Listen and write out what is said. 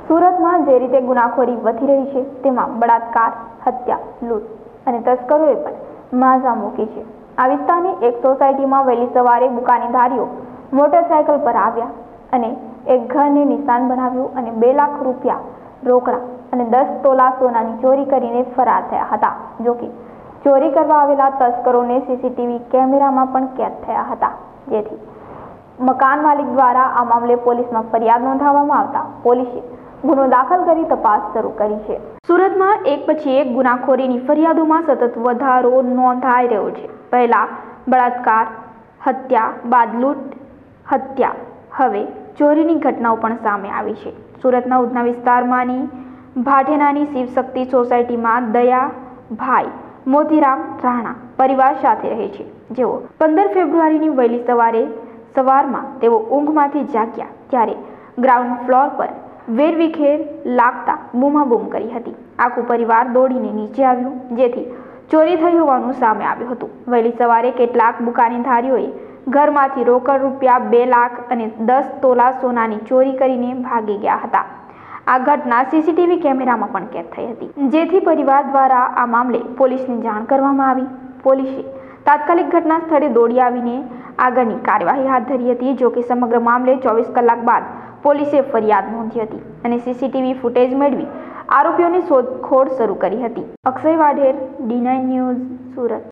સુરતમાં જે રીતે ગુનાખોરી વધી રહી છે તેમાં બળાત્કાર, હત્યા, લૂંટ અને તસ્કરોએ પણ માઝા મૂકી છે। આ વિસ્તારની એક સોસાયટીમાં વહેલી સવારે બુકાનીધારીઓ મોટરસાયકલ પર આવ્યા અને એક ઘરને નિશાન બનાવ્યું અને 2 લાખ રૂપિયા રોકડા અને 10 તોલા સોનાની ચોરી કરીને ફરાર થયા હતા। જો કે ચોરી કરવા આવેલા તસ્કરોને સીસીટીવી કેમેરામાં પણ કેદ થયા હતા, જેથી મકાન માલિક દ્વારા આ મામલે પોલીસમાં ફરિયાદ નોંધાવવામાં આવતા પોલીસે ગુનો દાખલ કરી તપાસ શરૂ કરી છે। સુરતમાં એક પછી એક ગુનાખોરીની ફરિયાદોમાં સતત વધારો નોંધાઈ રહ્યો છે। પહેલા બળાત્કાર, હત્યા, બાદ લૂંટ, હત્યા, હવે ચોરીની ઘટનાઓ પણ સામે આવી છે। સુરતના ઉધના વિસ્તારમાંની ભાટેનાની શિવશક્તિ સોસાયટીમાં દયાભાઈ મોતીરામ રાણા પરિવાર સાથે રહે છે, જેઓ 15 ફેબ્રુઆરીની વહેલી સવારમાં તેઓ ઊંઘમાંથી જાગ્યા ત્યારે ગ્રાઉન્ડ ફ્લોર પર વેરવિખેર લાગતા બૂમાબૂમ કરી હતી। આખું પરિવાર દોડીને નીચે આવ્યું, જેથી ચોરી થઈ હોવાનું સામે આવ્યું હતું। વહેલી સવારે કેટલાક બુકાનીધારીઓએ ઘરમાંથી રોકડ રૂપિયા 2 લાખ અને 10 તોલા સોનાની ચોરી કરીને ભાગી ગયા હતા। આ ઘટના સીસીટીવી કેમેરામાં પણ કેદ થઈ હતી, જેથી પરિવાર દ્વારા આ મામલે પોલીસને જાણ કરવામાં આવી। પોલીસે તાત્કાલિક ઘટના સ્થળે દોડી આવીને આગળની કાર્યવાહી હાથ ધરી હતી। જો કે સમગ્ર મામલે 24 કલાક બાદ પોલીસે ફરિયાદ નોંધી હતી અને સીસીટીવી ફૂટેજ મેળવી આરોપીઓની શોધખોળ શરૂ કરી હતી। Akshay Vadher, D9 news, Surat.